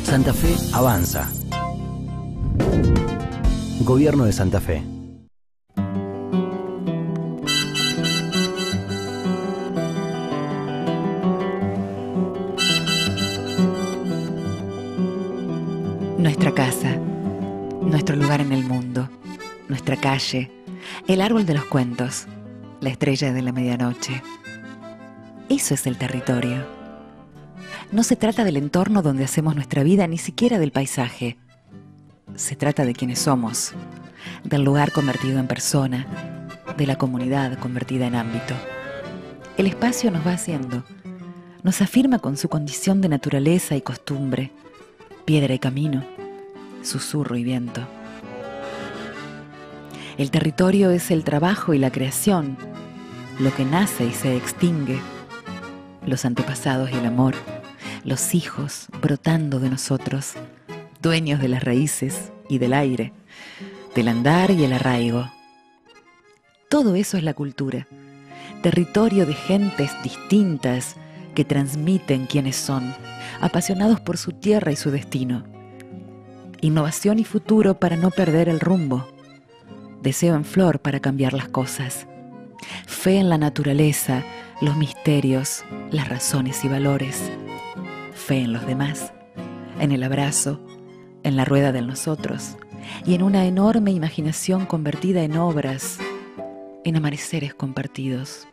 Santa Fe avanza. Gobierno de Santa Fe. Nuestra casa, nuestro lugar en el mundo, nuestra calle, el árbol de los cuentos, la estrella de la medianoche. Eso es el territorio. No se trata del entorno donde hacemos nuestra vida, ni siquiera del paisaje. Se trata de quienes somos, del lugar convertido en persona, de la comunidad convertida en ámbito. El espacio nos va haciendo, nos afirma con su condición de naturaleza y costumbre, piedra y camino, susurro y viento. El territorio es el trabajo y la creación, lo que nace y se extingue, los antepasados y el amor, los hijos brotando de nosotros, dueños de las raíces y del aire, del andar y el arraigo. Todo eso es la cultura, territorio de gentes distintas que transmiten quiénes son, apasionados por su tierra y su destino. Innovación y futuro para no perder el rumbo. Deseo en flor para cambiar las cosas. Fe en la naturaleza, los misterios, las razones y valores. Fe en los demás, en el abrazo, en la rueda del nosotros y en una enorme imaginación convertida en obras, en amaneceres compartidos.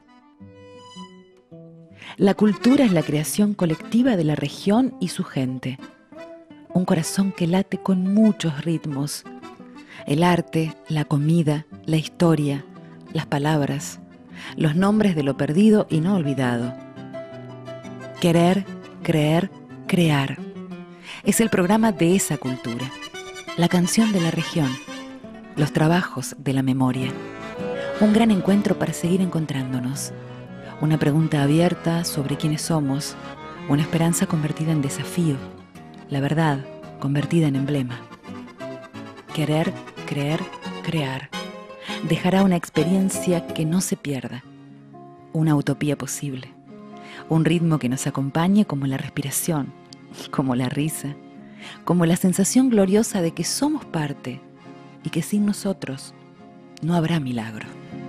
La cultura es la creación colectiva de la región y su gente. Un corazón que late con muchos ritmos. El arte, la comida, la historia, las palabras, los nombres de lo perdido y no olvidado. Querer, creer, crear. Es el programa de esa cultura. La canción de la región. Los trabajos de la memoria. Un gran encuentro para seguir encontrándonos. Una pregunta abierta sobre quiénes somos, una esperanza convertida en desafío, la verdad convertida en emblema. Querer, creer, crear. Dejará una experiencia que no se pierda, una utopía posible, un ritmo que nos acompañe como la respiración, como la risa, como la sensación gloriosa de que somos parte y que sin nosotros no habrá milagro.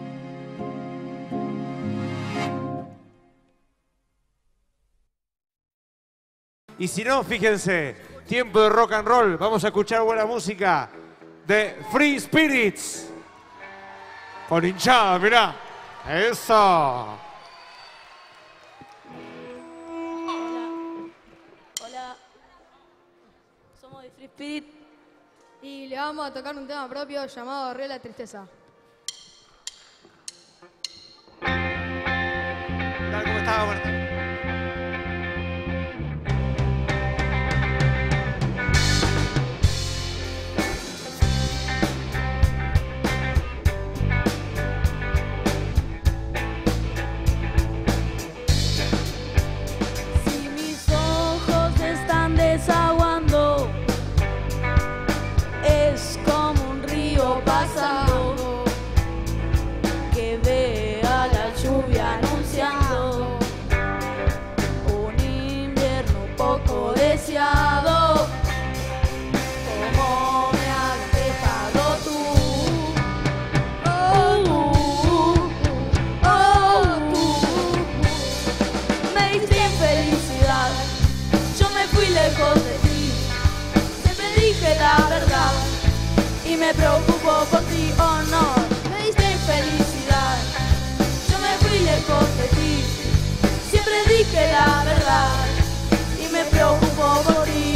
Y si no, fíjense, tiempo de rock and roll. Vamos a escuchar buena música de Free Spirits. Con hinchada, mirá. Eso. Hola. Somos de Free Spirit y le vamos a tocar un tema propio llamado Re la Tristeza. Mirá cómo estaba Berta. Desaguando, es como un río pasando que ve a la lluvia anunciando un invierno poco deseado. Como me has dejado tú, tú me diste infelicidad. Yo me fui lejos de ti, siempre dije la verdad y me preocupo por ti, oh no, me diste infelicidad. Yo me fui lejos de ti, siempre dije la verdad y me preocupo por ti.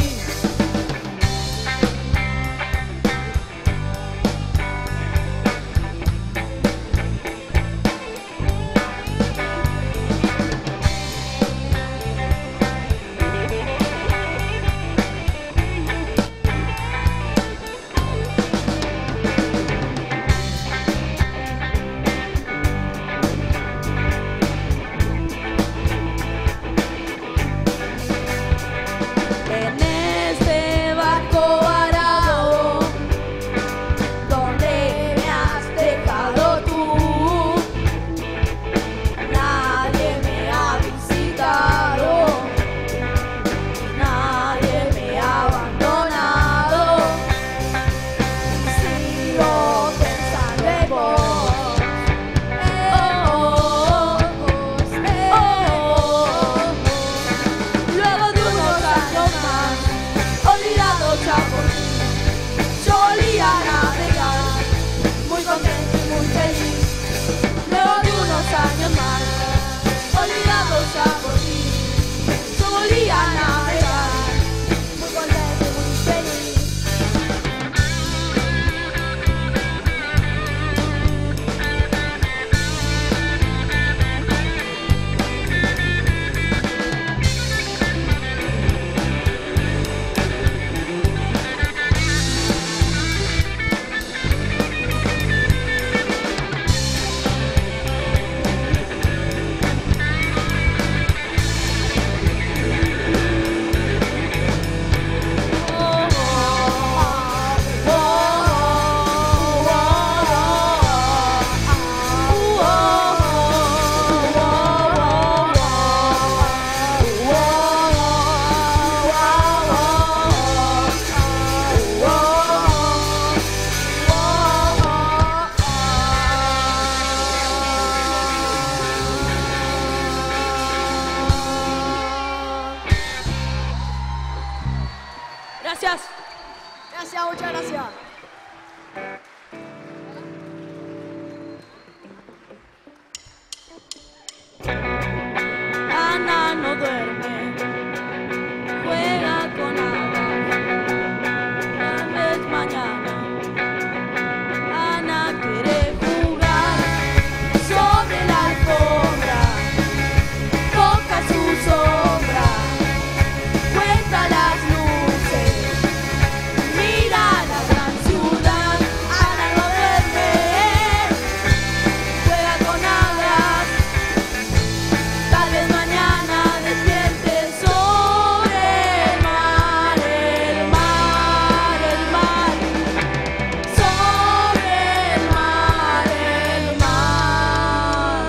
Gracias. Gracias, muchas gracias. Ana no duerme, juega con hadas. Tal vez mañana Ana quiere jugar sobre la alfombra, toca su sombra, cuenta las luces, mira la gran ciudad. Ana no duerme, juega con hadas. Tal vez mañana despierte sobre el mar, el mar, el mar. Sobre el mar, el mar.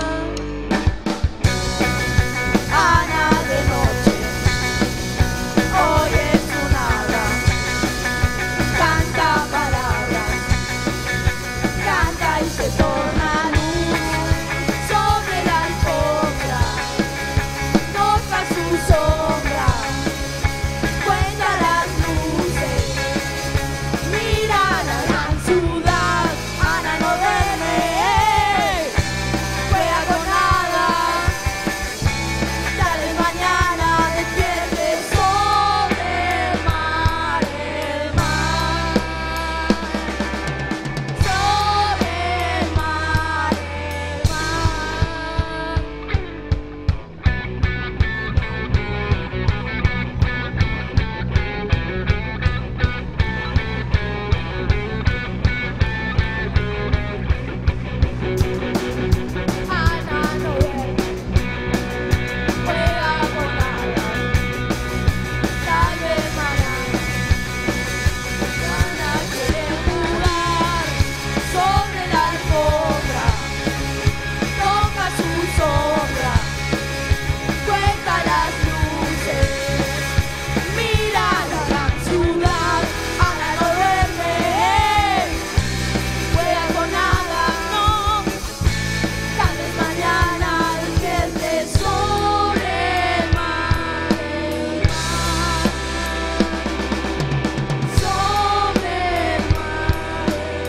Ana de noche, hoy es un hada, canta palabras, canta y se torna luz sobre la alfombra, toca su sombra, cuenta las luces, mira la gran ciudad. Ana no duerme, juega con hadas. Tal vez mañana despierte sobre el mar, el mar. Sobre el mar, el mar. Ana no duerme, juega con hadas. Tal vez mañana Ana quiere jugar sobre la alfombra, toca su sombra, cuenta las luces, mira la gran ciudad. Ana no duerme, juega con hadas, no. Tal vez mañana despierte sobre el mar, sobre el mar,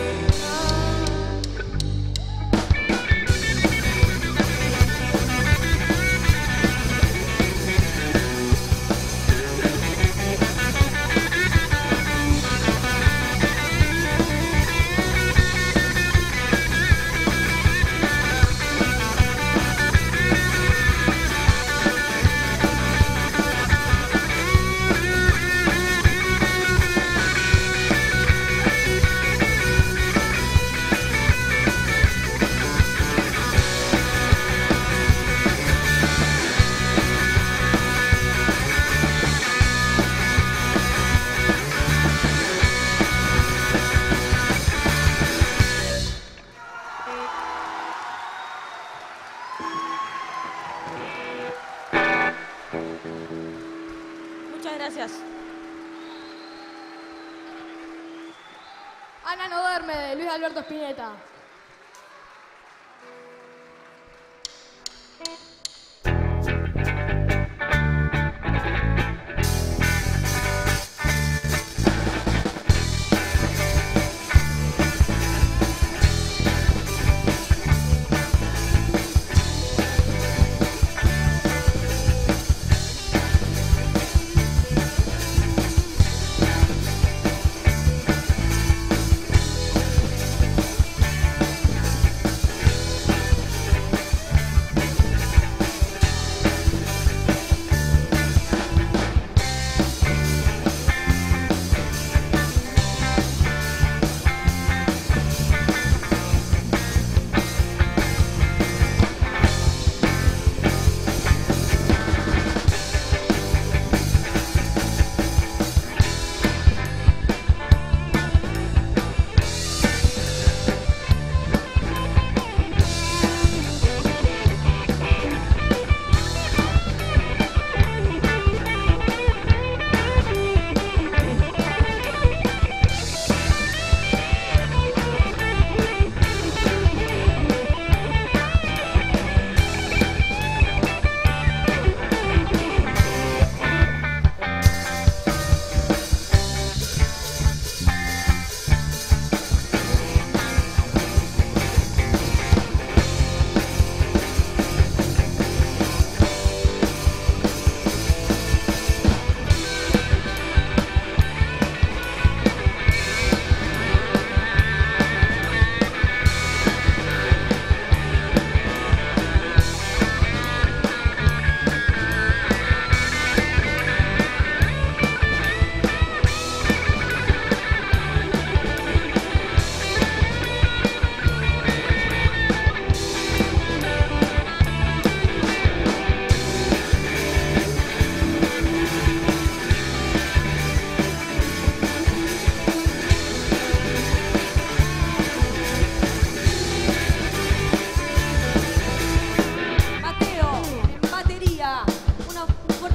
Muchas gracias. Ana no duerme, de Luis Alberto Spinetta.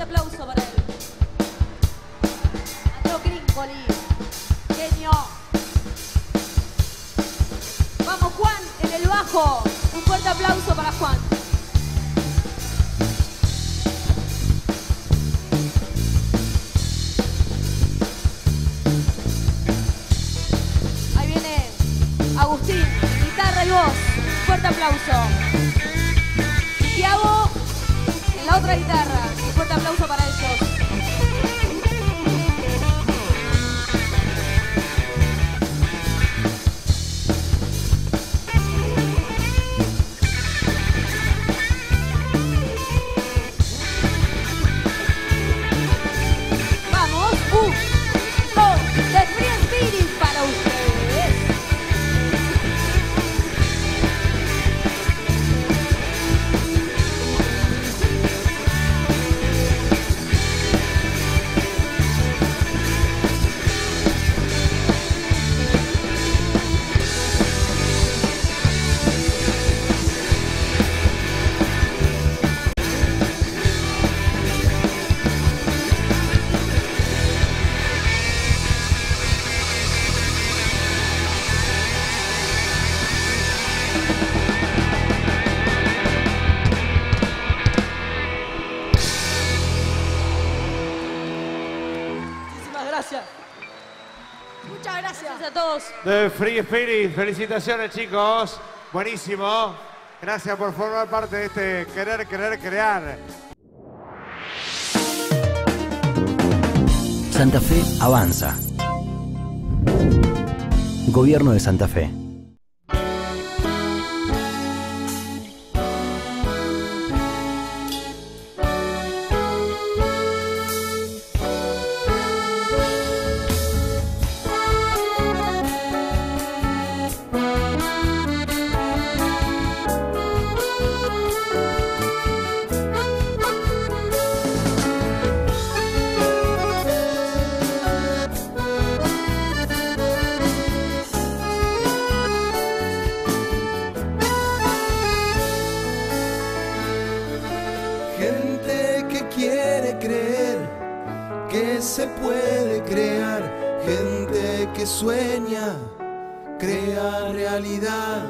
aplauso para él. Andrés Crimpoli. Genio. Vamos, Juan, en el bajo. Un fuerte aplauso para Juan. Ahí viene Agustín, guitarra y voz. Fuerte aplauso. Tiago en la otra guitarra. Un fuerte aplauso para ellos. Vamos, un, dos, de Free Spirit para ustedes. Muchísimas gracias. Muchas gracias. Gracias a todos. De Free Spirit. Felicitaciones, chicos. Buenísimo. Gracias por formar parte de este Querer, Querer, Crear. Santa Fe avanza. Gobierno de Santa Fe. Gente que quiere creer que se puede crear, gente que sueña, crea realidad.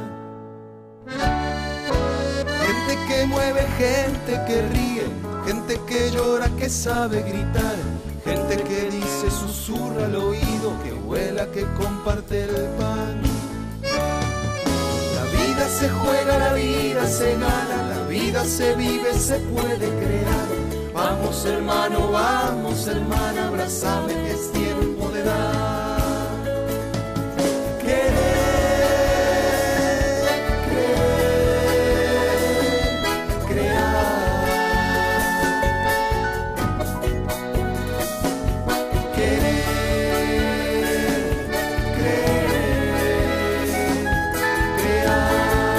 Gente que mueve, gente que ríe, gente que llora, que sabe gritar, gente que dice, susurra al oído, que vuela, que comparte el pan. La vida se juega, la vida se gana, la vida se vive, se puede crear. Vamos hermana, abrázame que es tiempo de dar. Querer, creer, crear. Querer, creer, crear.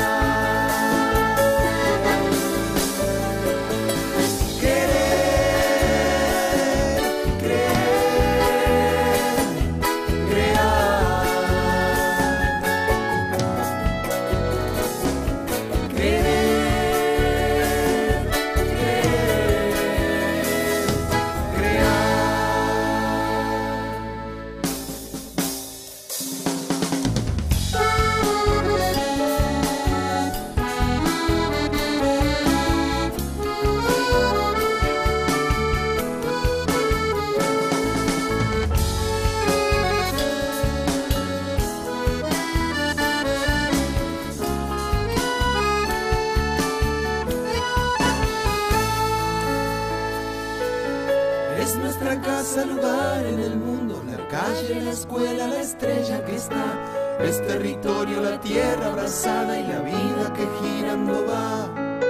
Es nuestra casa, lugar en el mundo, la calle, la escuela, la estrella que está. Es territorio, la tierra abrazada y la vida que girando va.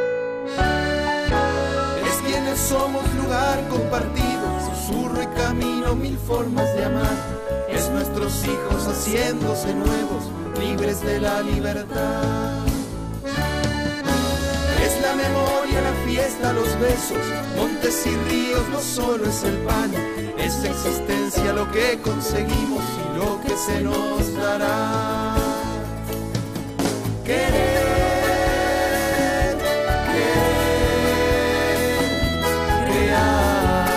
Es quienes somos, lugar compartido, susurro y camino, mil formas de amar. Es nuestros hijos haciéndose nuevos, libres de la libertad. Es la memoria, la fiesta, los besos, montes y ríos, no solo es el pan, es existencia lo que conseguimos y lo que se nos dará. Querer, creer, crear.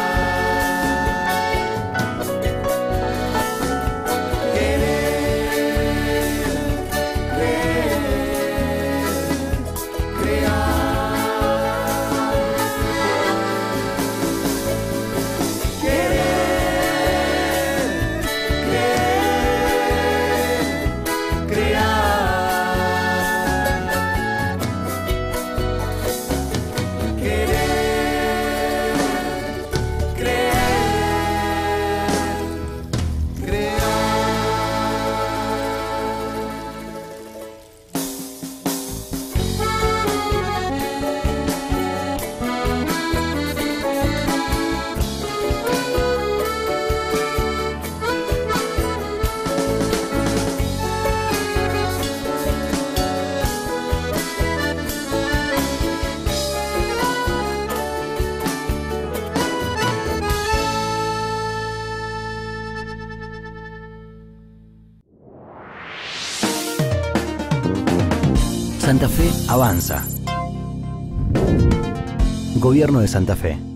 Santa Fe avanza. Gobierno de Santa Fe.